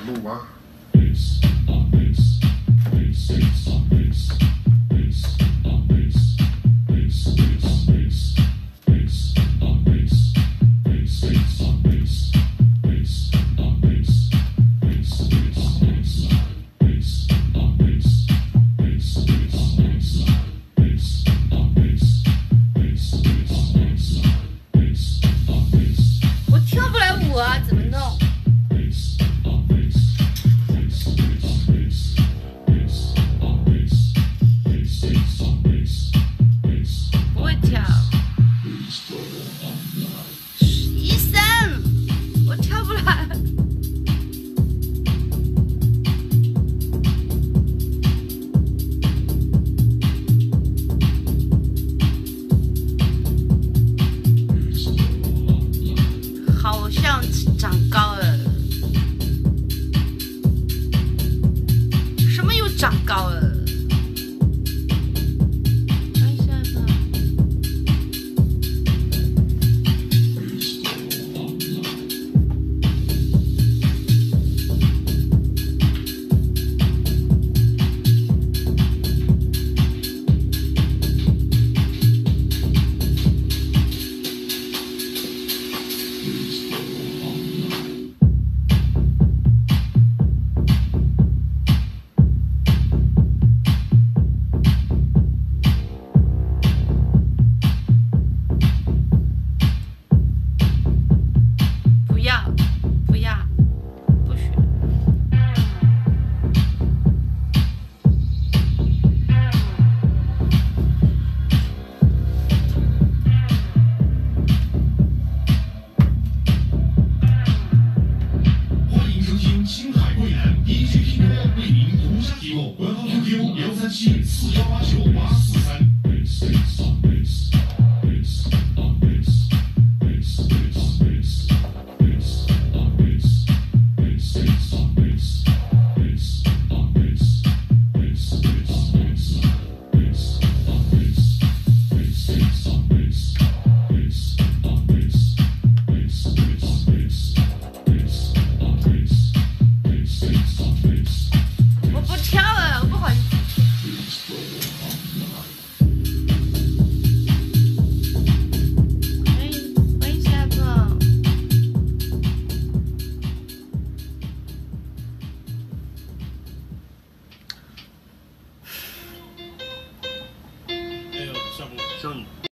路吗？ 我跳不来舞啊，怎么弄？不会跳。医生，我跳不来。好像长高了，什么又长高了？看一下吧。不要，不要，不许！ 欢迎收听青海蔚蓝 DJ 听歌，为您独家提供官方 QQ：1374189。